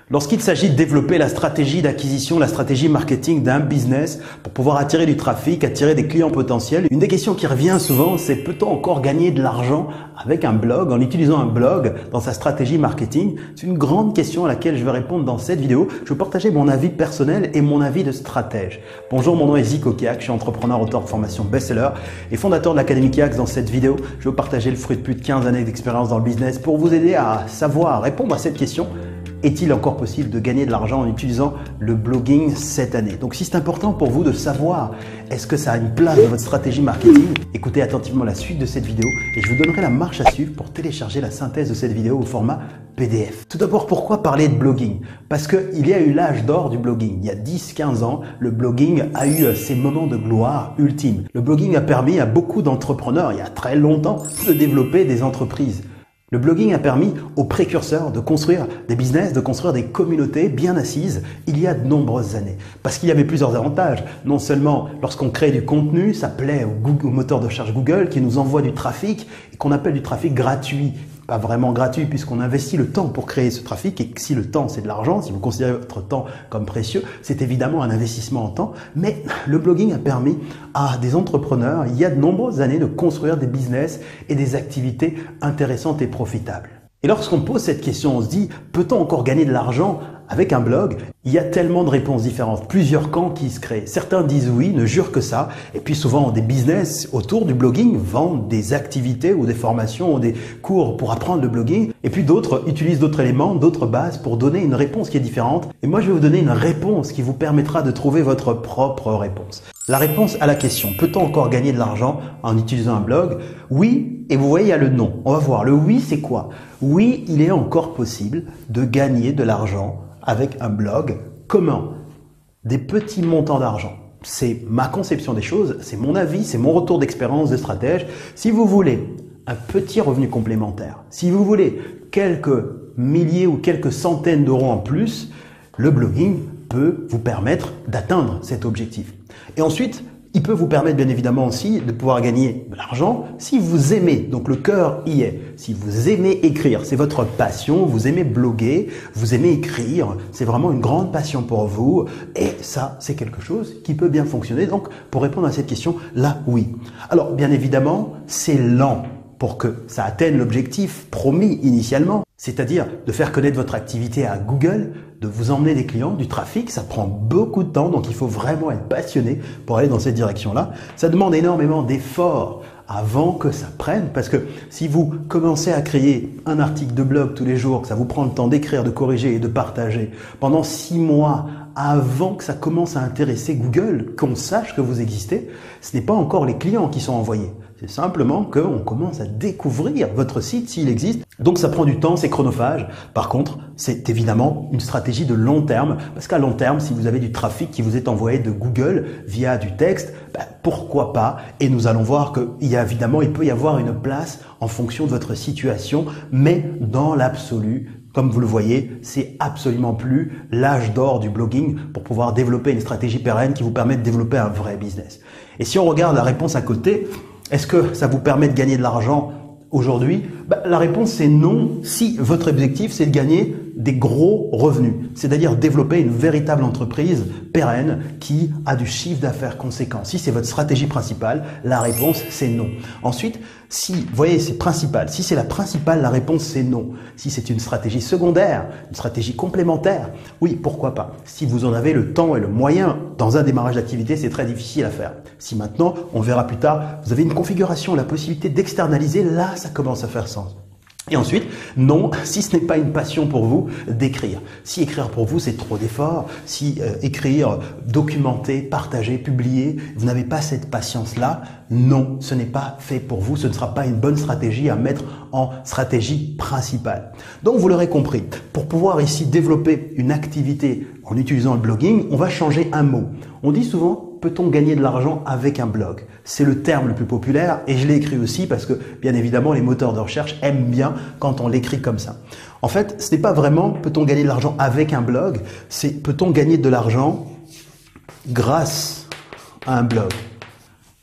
Lorsqu'il s'agit de développer la stratégie d'acquisition, la stratégie marketing d'un business pour pouvoir attirer du trafic, attirer des clients potentiels, une des questions qui revient souvent, c'est peut-on encore gagner de l'argent avec un blog, en utilisant un blog dans sa stratégie marketing? C'est une grande question à laquelle je vais répondre dans cette vidéo. Je vais partager mon avis personnel et mon avis de stratège. Bonjour, mon nom est Zico Kiak, je suis entrepreneur, auteur de formation best-seller et fondateur de l'Académie Kiak. Dans cette vidéo, je vais vous partager le fruit de plus de 15 années d'expérience dans le business pour vous aider à savoir répondre à cette question. Est-il encore possible de gagner de l'argent en utilisant le blogging cette année? Donc si c'est important pour vous de savoir, est-ce que ça a une place dans votre stratégie marketing? Écoutez attentivement la suite de cette vidéo et je vous donnerai la marche à suivre pour télécharger la synthèse de cette vidéo au format PDF. Tout d'abord, pourquoi parler de blogging? Parce qu'il y a eu l'âge d'or du blogging. Il y a 10-15 ans, le blogging a eu ses moments de gloire ultimes. Le blogging a permis à beaucoup d'entrepreneurs, il y a très longtemps, de développer des entreprises. Le blogging a permis aux précurseurs de construire des business, de construire des communautés bien assises il y a de nombreuses années. Parce qu'il y avait plusieurs avantages. Non seulement lorsqu'on crée du contenu, ça plaît au moteur de recherche Google qui nous envoie du trafic et qu'on appelle du trafic gratuit. Pas vraiment gratuit puisqu'on investit le temps pour créer ce trafic et que si le temps c'est de l'argent, si vous considérez votre temps comme précieux, c'est évidemment un investissement en temps. Mais le blogging a permis à des entrepreneurs il y a de nombreuses années de construire des business et des activités intéressantes et profitables. Et lorsqu'on pose cette question, on se dit, peut-on encore gagner de l'argent avec un blog? Il y a tellement de réponses différentes, plusieurs camps qui se créent. Certains disent oui, ne jurent que ça. Et puis souvent, des business autour du blogging vendent des activités ou des formations ou des cours pour apprendre le blogging. Et puis d'autres utilisent d'autres éléments, d'autres bases pour donner une réponse qui est différente. Et moi, je vais vous donner une réponse qui vous permettra de trouver votre propre réponse. La réponse à la question, peut-on encore gagner de l'argent en utilisant un blog? Oui, et vous voyez, il y a le non. On va voir. Le oui, c'est quoi? Oui, il est encore possible de gagner de l'argent avec un blog. Comment? Des petits montants d'argent. C'est ma conception des choses, c'est mon avis, c'est mon retour d'expérience de stratège. Si vous voulez un petit revenu complémentaire, si vous voulez quelques milliers ou quelques centaines d'euros en plus, le blogging peut vous permettre d'atteindre cet objectif. Et ensuite, il peut vous permettre bien évidemment aussi de pouvoir gagner de l'argent si vous aimez, donc le cœur y est. Si vous aimez écrire, c'est votre passion, vous aimez bloguer, vous aimez écrire, c'est vraiment une grande passion pour vous et ça, c'est quelque chose qui peut bien fonctionner. Donc, pour répondre à cette question, là, oui. Alors, bien évidemment, c'est lent pour que ça atteigne l'objectif promis initialement, c'est-à-dire de faire connaître votre activité à Google, de vous emmener des clients, du trafic. Ça prend beaucoup de temps, donc il faut vraiment être passionné pour aller dans cette direction-là. Ça demande énormément d'efforts avant que ça prenne, parce que si vous commencez à créer un article de blog tous les jours, que ça vous prend le temps d'écrire, de corriger et de partager pendant 6 mois avant que ça commence à intéresser Google, qu'on sache que vous existez, ce n'est pas encore les clients qui sont envoyés. C'est simplement qu'on commence à découvrir votre site s'il existe. Donc ça prend du temps, c'est chronophage. Par contre, c'est évidemment une stratégie de long terme. Parce qu'à long terme, si vous avez du trafic qui vous est envoyé de Google via du texte, pourquoi pas? Et nous allons voir qu'il peut y avoir une place en fonction de votre situation. Mais dans l'absolu, comme vous le voyez, c'est absolument plus l'âge d'or du blogging pour pouvoir développer une stratégie pérenne qui vous permet de développer un vrai business. Et si on regarde la réponse à côté, est-ce que ça vous permet de gagner de l'argent aujourd'hui? La réponse c'est non si votre objectif c'est de gagner des gros revenus, c'est-à-dire développer une véritable entreprise pérenne qui a du chiffre d'affaires conséquent. Si c'est votre stratégie principale, la réponse c'est non. Ensuite, si, vous voyez, c'est principal. Si c'est la principale, la réponse c'est non. Si c'est une stratégie secondaire, une stratégie complémentaire, oui, pourquoi pas. Si vous en avez le temps et le moyen, dans un démarrage d'activité, c'est très difficile à faire. Si maintenant, on verra plus tard, vous avez une configuration, la possibilité d'externaliser, là, ça commence à faire sens. Et ensuite, non, si ce n'est pas une passion pour vous, d'écrire. Si écrire pour vous, c'est trop d'efforts, si écrire, documenter, partager, publier, vous n'avez pas cette patience-là, non, ce n'est pas fait pour vous, ce ne sera pas une bonne stratégie à mettre en stratégie principale. Donc, vous l'aurez compris, pour pouvoir ici développer une activité en utilisant le blogging, on va changer un mot. On dit souvent, peut-on gagner de l'argent avec un blog? C'est le terme le plus populaire et je l'ai écrit aussi parce que bien évidemment les moteurs de recherche aiment bien quand on l'écrit comme ça. En fait, ce n'est pas vraiment peut-on gagner de l'argent avec un blog, c'est peut-on gagner de l'argent grâce à un blog.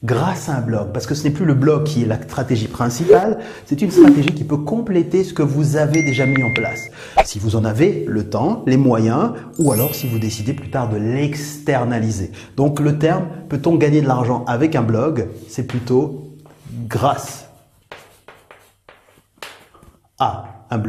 grâce à un blog, parce que ce n'est plus le blog qui est la stratégie principale, c'est une stratégie qui peut compléter ce que vous avez déjà mis en place. Si vous en avez le temps, les moyens, ou alors si vous décidez plus tard de l'externaliser. Donc le terme « peut-on gagner de l'argent avec un blog ?» c'est plutôt « grâce à un blog ».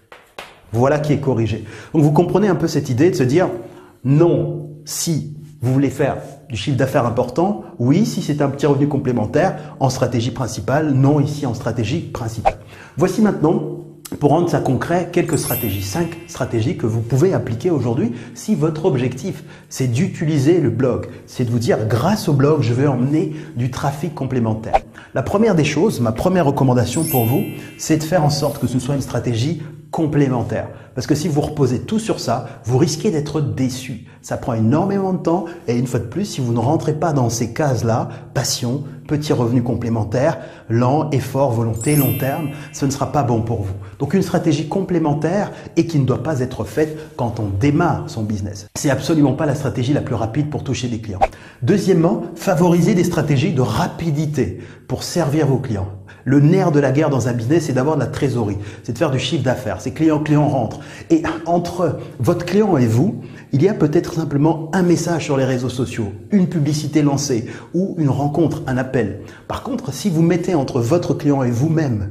Voilà qui est corrigé. Donc vous comprenez un peu cette idée de se dire « non, si vous voulez faire du chiffre d'affaires important, oui, si c'est un petit revenu complémentaire, en stratégie principale, non, ici en stratégie principale. » Voici maintenant, pour rendre ça concret, quelques stratégies, 5 stratégies que vous pouvez appliquer aujourd'hui si votre objectif, c'est d'utiliser le blog. C'est de vous dire, grâce au blog, je vais emmener du trafic complémentaire. La première des choses, ma première recommandation pour vous, c'est de faire en sorte que ce soit une stratégie complémentaire. Parce que si vous reposez tout sur ça, vous risquez d'être déçu. Ça prend énormément de temps et une fois de plus, si vous ne rentrez pas dans ces cases-là, passion, petit revenu complémentaire, lent, effort, volonté, long terme, ce ne sera pas bon pour vous. Donc une stratégie complémentaire et qui ne doit pas être faite quand on démarre son business. C'est absolument pas la stratégie la plus rapide pour toucher des clients. Deuxièmement, favoriser des stratégies de rapidité pour servir vos clients. Le nerf de la guerre dans un business, c'est d'avoir de la trésorerie, c'est de faire du chiffre d'affaires. C'est client rentre. Et entre votre client et vous, il y a peut-être simplement un message sur les réseaux sociaux, une publicité lancée ou une rencontre, un appel. Par contre, si vous mettez entre votre client et vous-même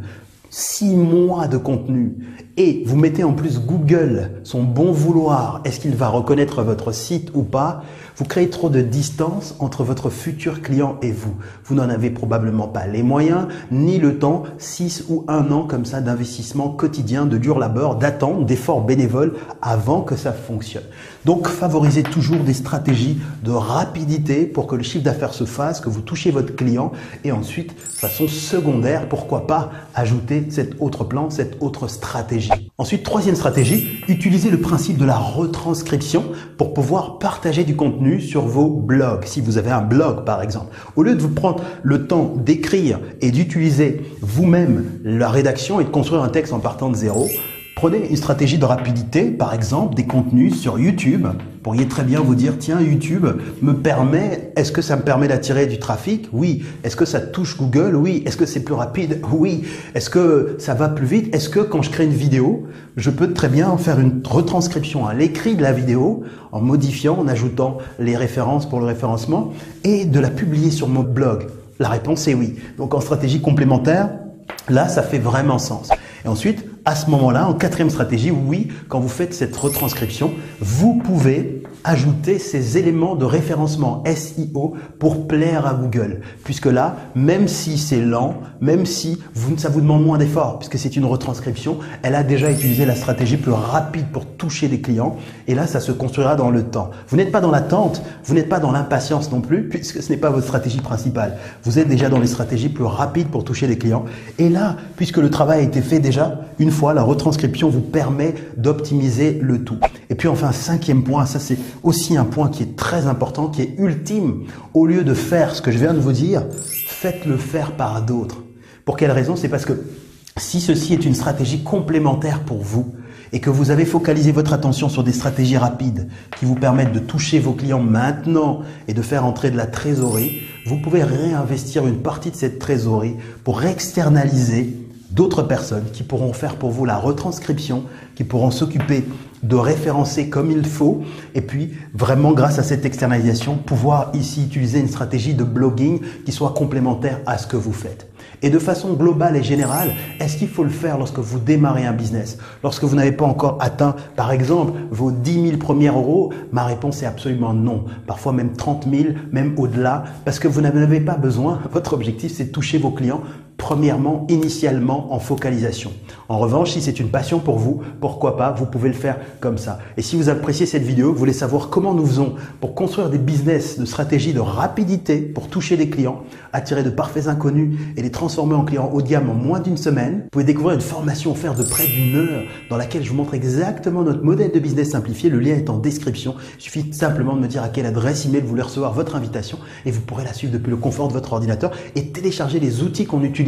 6 mois de contenu et vous mettez en plus Google, son bon vouloir, est-ce qu'il va reconnaître votre site ou pas? Vous créez trop de distance entre votre futur client et vous. Vous n'en avez probablement pas les moyens, ni le temps, 6 ou 1 an comme ça d'investissement quotidien, de dur labeur, d'attente, d'efforts bénévoles avant que ça fonctionne. Donc favorisez toujours des stratégies de rapidité pour que le chiffre d'affaires se fasse, que vous touchez votre client et ensuite, de façon secondaire, pourquoi pas ajouter cet autre plan, cette autre stratégie. Ensuite, troisième stratégie, utilisez le principe de la retranscription pour pouvoir partager du contenu sur vos blogs. Si vous avez un blog par exemple, au lieu de vous prendre le temps d'écrire et d'utiliser vous-même la rédaction et de construire un texte en partant de zéro, prenez une stratégie de rapidité, par exemple des contenus sur YouTube. Vous pourriez très bien vous dire, tiens, YouTube me permet, est-ce que ça me permet d'attirer du trafic? Oui. Est-ce que ça touche Google? Oui. Est-ce que c'est plus rapide? Oui. Est-ce que ça va plus vite? Est-ce que quand je crée une vidéo, je peux très bien faire une retranscription à l'écrit de la vidéo en modifiant, en ajoutant les références pour le référencement et de la publier sur mon blog? La réponse est oui. Donc en stratégie complémentaire, là, ça fait vraiment sens. Et ensuite, à ce moment-là, en quatrième stratégie, oui, quand vous faites cette retranscription, vous pouvez ajouter ces éléments de référencement SEO pour plaire à Google. Puisque là, même si c'est lent, même si ça vous demande moins d'efforts, puisque c'est une retranscription, elle a déjà utilisé la stratégie plus rapide pour toucher des clients. Et là, ça se construira dans le temps. Vous n'êtes pas dans l'attente, vous n'êtes pas dans l'impatience non plus, puisque ce n'est pas votre stratégie principale. Vous êtes déjà dans les stratégies plus rapides pour toucher des clients. Et là, puisque le travail a été fait déjà, une fois, la retranscription vous permet d'optimiser le tout. Et puis enfin, cinquième point, ça c'est aussi un point qui est très important, qui est ultime. Au lieu de faire ce que je viens de vous dire, faites-le faire par d'autres. Pour quelle raison? C'est parce que si ceci est une stratégie complémentaire pour vous et que vous avez focalisé votre attention sur des stratégies rapides qui vous permettent de toucher vos clients maintenant et de faire entrer de la trésorerie, vous pouvez réinvestir une partie de cette trésorerie pour externaliser d'autres personnes qui pourront faire pour vous la retranscription, qui pourront s'occuper de référencer comme il faut et puis vraiment grâce à cette externalisation pouvoir ici utiliser une stratégie de blogging qui soit complémentaire à ce que vous faites. Et de façon globale et générale, est-ce qu'il faut le faire lorsque vous démarrez un business? Lorsque vous n'avez pas encore atteint, par exemple, vos 10 000 premiers euros? Ma réponse est absolument non. Parfois même 30 000, même au-delà, parce que vous n'avez pas besoin. Votre objectif, c'est de toucher vos clients, premièrement, initialement, en focalisation. En revanche, si c'est une passion pour vous, pourquoi pas, vous pouvez le faire comme ça. Et si vous appréciez cette vidéo, vous voulez savoir comment nous faisons pour construire des business de stratégie de rapidité pour toucher des clients, attirer de parfaits inconnus et les transformer en clients haut de gamme en moins d'une semaine, vous pouvez découvrir une formation offerte de près d'1 heure dans laquelle je vous montre exactement notre modèle de business simplifié. Le lien est en description. Il suffit simplement de me dire à quelle adresse email vous voulez recevoir votre invitation et vous pourrez la suivre depuis le confort de votre ordinateur et télécharger les outils qu'on utilise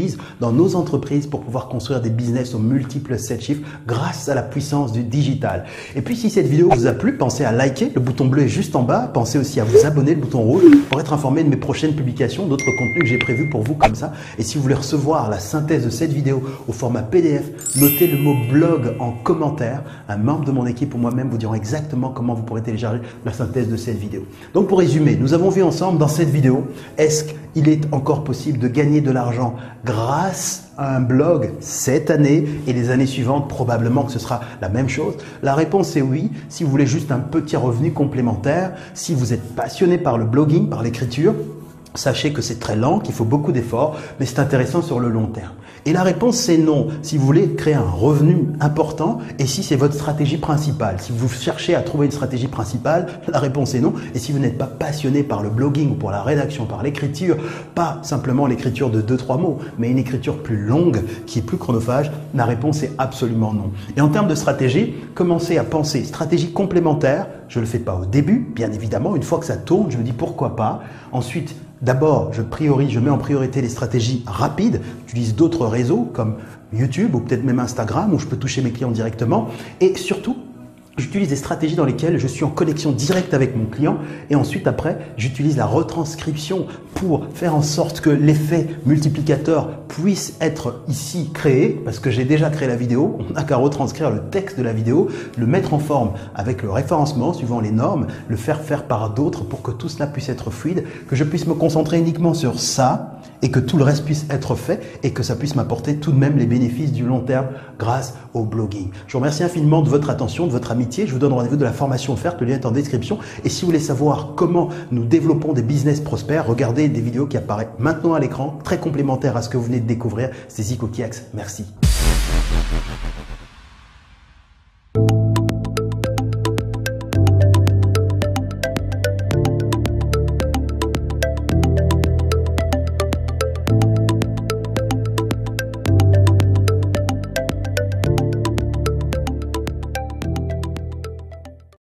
utilise dans nos entreprises pour pouvoir construire des business aux multiples 7 chiffres grâce à la puissance du digital. Et puis si cette vidéo vous a plu, pensez à liker, le bouton bleu est juste en bas. Pensez aussi à vous abonner, le bouton rouge, pour être informé de mes prochaines publications, d'autres contenus que j'ai prévus pour vous comme ça. Et si vous voulez recevoir la synthèse de cette vidéo au format PDF, notez le mot blog en commentaire. Un membre de mon équipe ou moi-même vous diront exactement comment vous pourrez télécharger la synthèse de cette vidéo. Donc pour résumer, nous avons vu ensemble dans cette vidéo, est-ce qu'il est encore possible de gagner de l'argent grâce à un blog cette année et les années suivantes? Probablement que ce sera la même chose. La réponse est oui, si vous voulez juste un petit revenu complémentaire, si vous êtes passionné par le blogging, par l'écriture, sachez que c'est très lent, qu'il faut beaucoup d'efforts, mais c'est intéressant sur le long terme. Et la réponse c'est non, si vous voulez créer un revenu important et si c'est votre stratégie principale. Si vous cherchez à trouver une stratégie principale, la réponse est non. Et si vous n'êtes pas passionné par le blogging ou pour la rédaction, par l'écriture, pas simplement l'écriture de 2-3 mots, mais une écriture plus longue qui est plus chronophage, la réponse est absolument non. Et en termes de stratégie, commencez à penser stratégie complémentaire. Je ne le fais pas au début, bien évidemment. Une fois que ça tourne, je me dis pourquoi pas. Ensuite, d'abord, je mets en priorité les stratégies rapides. J'utilise d'autres réseaux comme YouTube ou peut-être même Instagram où je peux toucher mes clients directement. Et surtout, j'utilise des stratégies dans lesquelles je suis en connexion directe avec mon client et ensuite après j'utilise la retranscription pour faire en sorte que l'effet multiplicateur puisse être ici créé parce que j'ai déjà créé la vidéo, on n'a qu'à retranscrire le texte de la vidéo, le mettre en forme avec le référencement suivant les normes, le faire par d'autres pour que tout cela puisse être fluide, que je puisse me concentrer uniquement sur ça et que tout le reste puisse être fait et que ça puisse m'apporter tout de même les bénéfices du long terme grâce au blogging. Je vous remercie infiniment de votre attention, de votre amitié. Je vous donne rendez-vous de la formation offerte, le lien est en description. Et si vous voulez savoir comment nous développons des business prospères, regardez des vidéos qui apparaissent maintenant à l'écran, très complémentaires à ce que vous venez de découvrir. C'est Zico Kiax. Merci.